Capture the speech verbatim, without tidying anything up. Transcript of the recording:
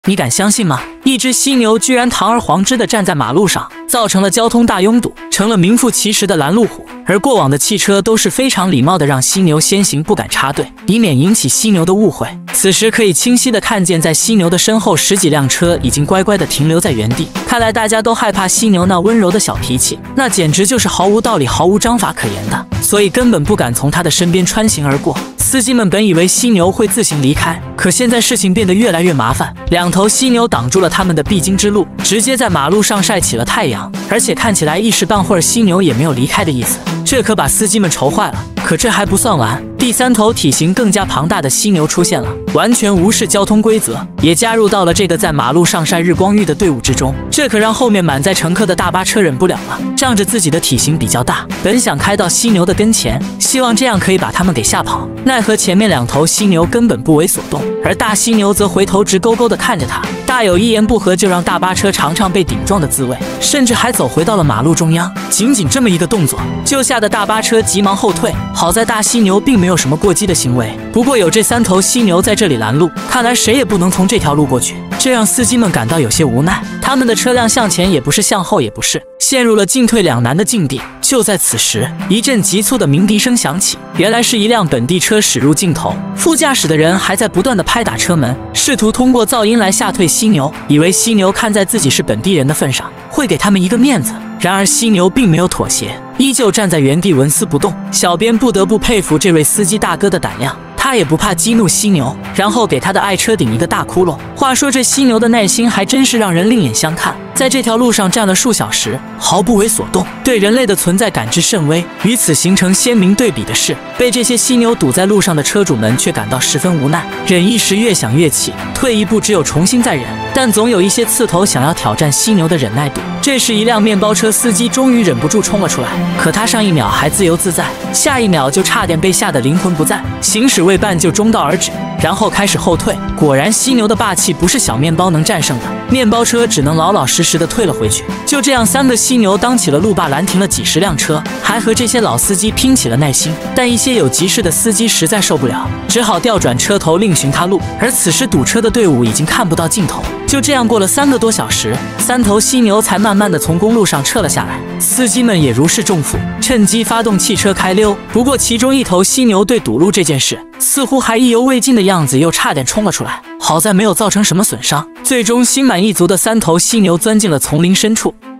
你敢相信吗？一只犀牛居然堂而皇之地站在马路上，造成了交通大拥堵，成了名副其实的拦路虎。而过往的汽车都是非常礼貌地让犀牛先行，不敢插队，以免引起犀牛的误会。此时可以清晰地看见，在犀牛的身后十几辆车已经乖乖地停留在原地。看来大家都害怕犀牛那温柔的小脾气，那简直就是毫无道理、毫无章法可言的，所以根本不敢从他的身边穿行而过。司机们本以为犀牛会自行离开，可现在事情变得越来越麻烦。两头犀牛挡住了他们的必经之路，直接在马路上晒起了太阳，而且看起来一时半会儿犀牛也没有离开的意思，这可把司机们愁坏了。可这还不算完，第三头体型更加庞大的犀牛出现了，完全无视交通规则，也加入到了这个在马路上晒日光浴的队伍之中。这可让后面满载乘客的大巴车忍不了了，仗着自己的体型比较大，本想开到犀牛的跟前，希望这样可以把他们给吓跑。奈何前面两头犀牛根本不为所动，而大犀牛则回头直勾勾地看着他，大有一言不合就让大巴车尝尝被顶撞的滋味，甚至还走回到了马路中央。仅仅这么一个动作，就吓得大巴车急忙后退。好在大犀牛并没有什么过激的行为，不过有这三头犀牛在这里拦路，看来谁也不能从这条路过去，这让司机们感到有些无奈。他们的车辆向前也不是，向后也不是，陷入了进退两难的境地。就在此时，一阵急促的鸣笛声响起，原来是一辆本地车驶入镜头，副驾驶的人还在不断的拍打车门，试图通过噪音来吓退犀牛，以为犀牛看在自己是本地人的份上，会给他们一个面子。然而犀牛并没有妥协，依旧站在原地纹丝不动。小编不得不佩服这位司机大哥的胆量，他也不怕激怒犀牛，然后给他的爱车顶一个大窟窿。话说这犀牛的耐心还真是让人另眼相看，在这条路上站了数小时，毫不为所动，对人类的存在感知甚微。与此形成鲜明对比的是，被这些犀牛堵在路上的车主们却感到十分无奈，忍一时越想越气，退一步只有重新再忍，但总有一些刺头想要挑战犀牛的忍耐度。这时一辆面包车司机终于忍不住冲了出来，可他上一秒还自由自在，下一秒就差点被吓得灵魂不在，行驶未半就中道而止，然后开始后退。果然犀牛的霸气不是小面包能战胜的，面包车只能老老实实的退了回去。就这样，三个犀牛当起了路霸，拦停了几十辆车，还和这些老司机拼起了耐心。但一些有急事的司机实在受不了，只好调转车头另寻他路。而此时堵车的队伍已经看不到尽头。就这样过了三个多小时，三头犀牛才慢慢的从公路上撤了下来，司机们也如释重负，趁机发动汽车开溜。不过其中一头犀牛对堵路这件事似乎还意犹未尽的样子，又差点冲了出来，好在没有造成什么损伤。最终心满意足的三头犀牛钻进了丛林深处。